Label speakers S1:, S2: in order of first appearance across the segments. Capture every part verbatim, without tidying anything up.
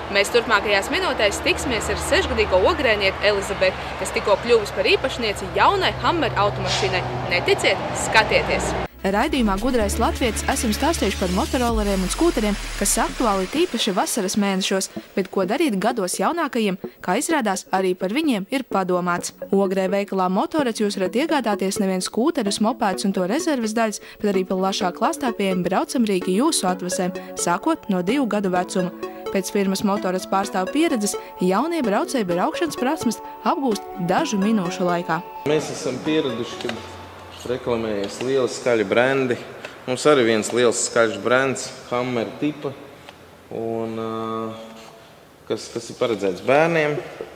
S1: Mēs turpmākajās minūtēs tiksimies ar sešgadīgo ogrēnieku Elizabeti, kas tikko kļuvusi par īpašnieci jaunai Hummer automašīnai. Neticiet, skatieties! Raidījumā Gudrais latvietis esam stāstījuši par motorolleriem un skūteriem, kas aktuāli tīpaši vasaras mēnešos, bet ko darīt gados jaunākajiem, kā izrādās, arī par viņiem ir padomāts. Ogrē veikalā Motorets jūs varat iegādāties nevien skūterus, mopēdus un to rezerves daļas, bet arī plašā klāstā pieejami braucamrīki jūsu atvasēm, sākot no divu gadu vecuma. Pēc firmas Motorets pārstāvu pieredzes, jaunie braucēji braukšanas prasmes apgūst dažu minūšu laikā.
S2: Mēs esam pieraduši, kad reklamējas lieli skaļi brendi. Mums arī viens liels skaļš brands, Hummer tipa, un kas, kas ir paredzēts bērniem.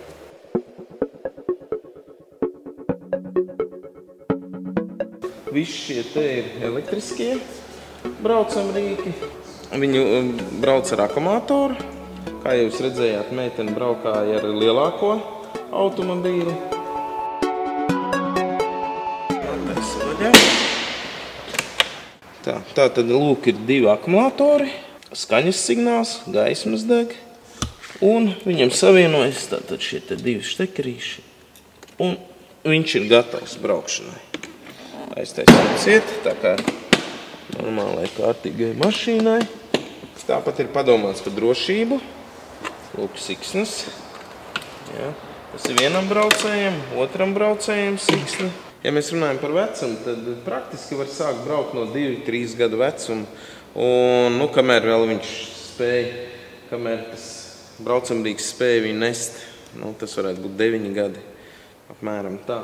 S2: Visi šie te ir elektriskie braucamrīki. Viņu brauc ar akumulātoru. Kā jūs redzējāt, meitene braukāja ar lielāko automobīli. Tā, tā tad lūk ir divi akumulātori, skaņas signāls, gaismas deg, un viņam savienojas tātad šie te divi štekerīši, un viņš ir gatavs braukšanai. Aiztaisiet, tā kā normālai kārtīgai mašīnai. Tāpat ir padomāts par drošību. Lūk, siksnas. Jā, tas ir vienam braucējiem, otram braucējiem siksni. Ja mēs runājam par vecumu, tad praktiski var sākt braukt no divu, trīs gadu vecuma. Un, nu, kamēr vēl viņš spēja, kamēr tas braucamrīks spēja viņu nest, nu, tas varētu būt deviņi gadi, apmēram tā.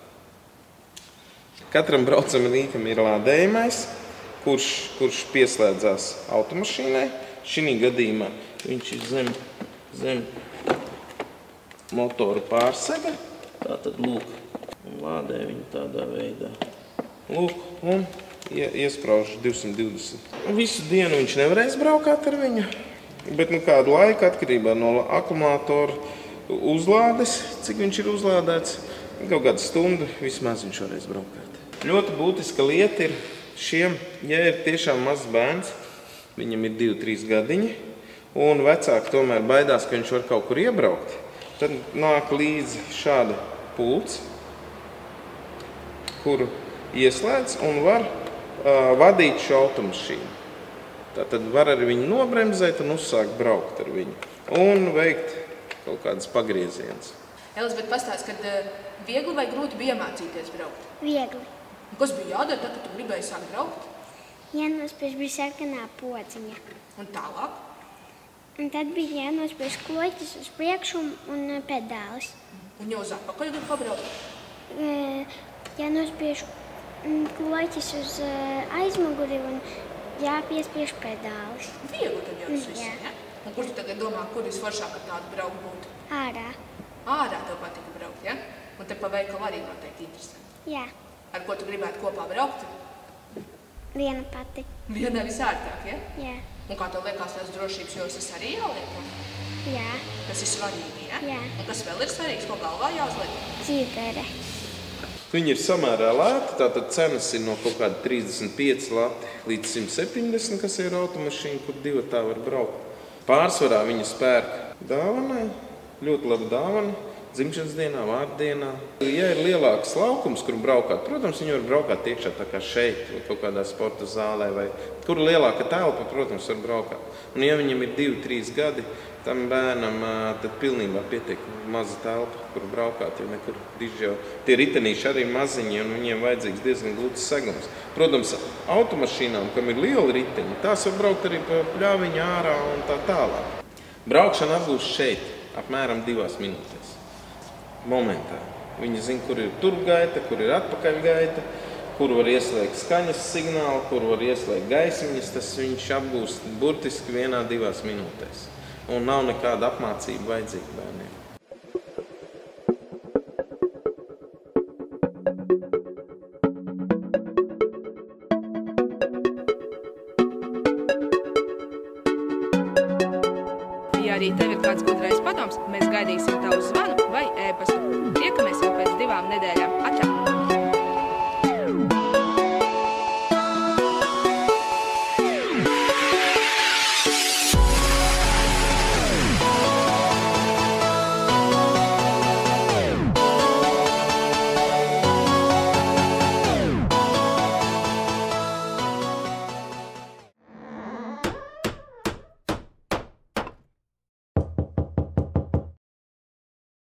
S2: Katram braucamrīkam ir lādējamais, kurš, kurš pieslēdzās automašīnai. Šī gadījumā viņš ir zem, zem motoru pārsega. Tātad, lūk. Un lādē viņu tādā veidā. Lūk, un iesprauž divsimt divdesmit. Visu dienu viņš nevarēs braukāt ar viņu, bet nu kādu laiku atkarībā no akumulātora uzlādes, cik viņš ir uzlādēts, kaut kādu stundu vismaz viņš varēs braukāt. Ļoti būtiska lieta ir šiem, ja ir tiešām mazs bērns, viņam ir divi, trīs gadiņi, un vecāki tomēr baidās, ka viņš var kaut kur iebraukt, tad nāk līdzi šāda pults, kuru ieslēdz un var uh, vadīt šo automašīnu. Tātad var ar viņu nobremzēt un uzsākt braukt ar viņu. Un veikt kaut kādas pagrieziens.
S1: Elizabete, pastāst, kad uh, viegli vai grūti bija iemācīties braukt?
S3: Viegli.
S1: Un kas bija jādara tad, kad tu gribēji sākt braukt?
S3: Jānospiež bija sarkanā pociņa.
S1: Un tālāk?
S3: Un tad bija jānospiež kloķis uz priekšu un pedālis.
S1: Un jau uz atpakaļ grib pabraukt?
S3: E, jānospiež kloķis uz aizmuguri un jāpiespiež pedālis.
S1: Viegli tad jau tas viss, ja? Un kur tu tagad domā, kur visforšāk ar tādu braukt būtu?
S3: Ārā.
S1: Ārā tev patika braukt, ja? Un te pa veikalu arī noteikti interesanti.
S3: Jā.
S1: Ar ko tu gribētu kopā braukt?
S3: Viena pati.
S1: Viena visārtāk, ja?
S3: Jā.
S1: Un kā tev liekas, tās drošības jostas arī jāliek?
S3: Jā.
S1: Tas ir svarīgi, ja?
S3: Jā.
S1: Un kas vēl ir svarīgs, ko galvā jāuzliek?
S3: Dzīvere.
S2: Viņi ir samērā lēti, tātad cenas ir no kaut kāda trīsdesmit pieci lati līdz simt septiņdesmit, kas ir automašīna, kur divatā var braukt. Pārsvarā viņa spērk dāvanai, ļoti laba dāvana, dzimšanas dienā, vārdienā. Ja ir lielāks laukums, kur braukāt, protams, viņi var braukāt iekšā tā kā šeit, vai kaut kādā sporta zālē, vai kur lielāka telpa, protams, var braukāt. Un ja viņam ir divi, trīs gadi, tam bērnam tad pilnībā pietiek maza telpa, kur braukāt, jo nekur diži jau. Tie ritenīši arī maziņi, un viņiem vajadzīgs diezgan glūts segums. Protams, automašīnām, kam ir liela riteņi, tās var braukt arī pa pļāviņu ārā un tā tālāk. Braukšana atgūst šeit, apmēram divās minūtēs. Momentā. Viņi zina, kur ir turpgaita, kur ir atpakaļgaita, kur var ieslēgt skaņas signālu, kur var ieslēgt gaismiņas, tas viņš apgūst burtiski vienā, divās minūtēs. Un nav nekāda apmācība vajadzīga bērniem.
S1: Ja arī tev ir kāds gudrais padoms, mēs gaidīsim tavu zvanu vai ēpastu. Tiekamies jau pēc divām nedēļām. Atā!